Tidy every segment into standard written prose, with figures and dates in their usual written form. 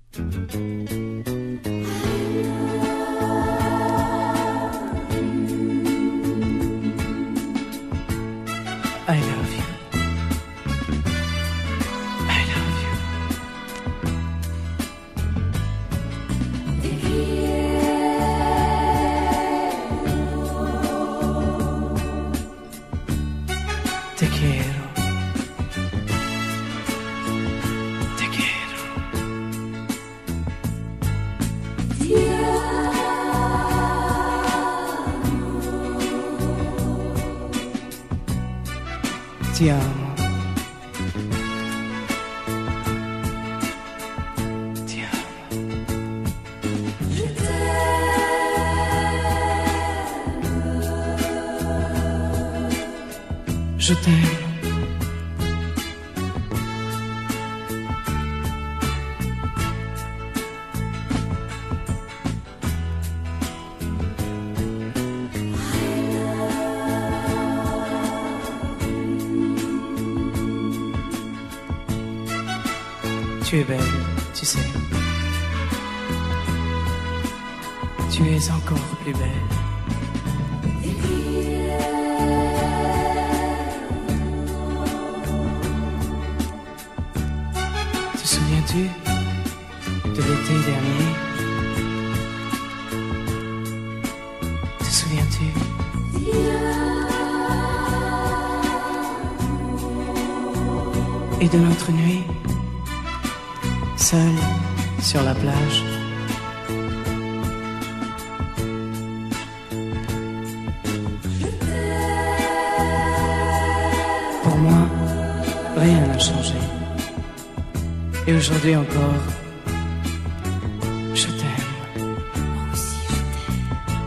I love you. I love you. Te quiero. Te quiero. Ti amo. Ti amo. Je t'aime. Tu es belle, tu sais. Tu es encore plus belle. Te souviens-tu de l'été dernier? Te souviens-tu? Et de notre nuit, seul sur la plage. Pour moi, rien n'a changé. Et aujourd'hui encore, je t'aime. Moi aussi, je t'aime.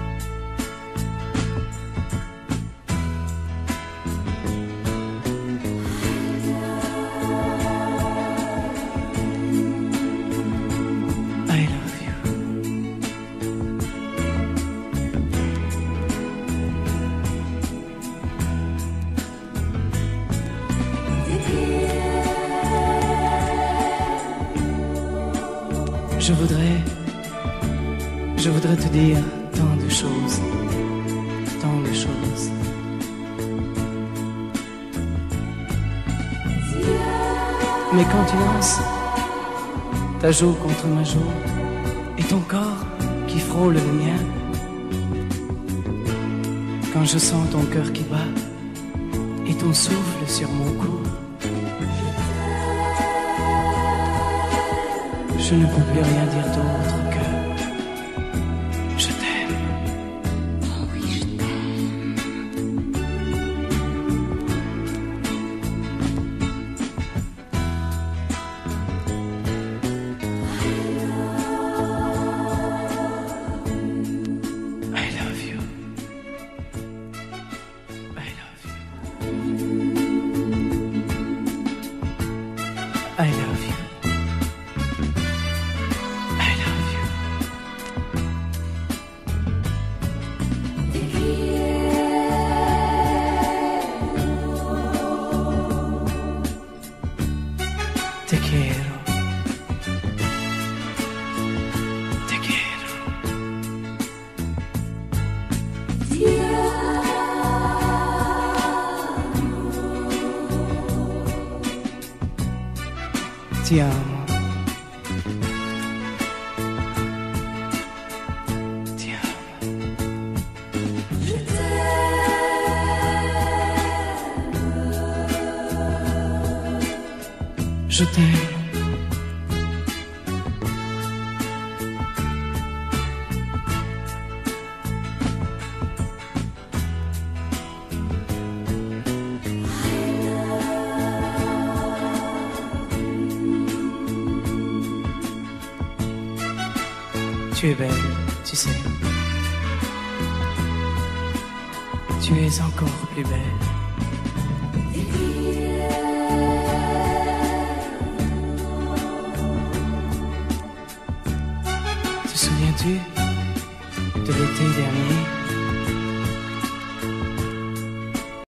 I love you. Je voudrais te dire tant de choses, tant de choses. Mais quand tu lances ta joue contre ma joue et ton corps qui frôle le mien, quand je sens ton cœur qui bat et ton souffle sur mon cou, je ne peux plus rien dire d'autre que je t'aime. Oh oui, je t'aime. I love you. I love you. I love you. Te quiero. Te quiero. Ti amo. Ti amo. Je t'aime. Tu es belle, tu sais. Tu es encore plus belle. Te souviens-tu de l'été dernier?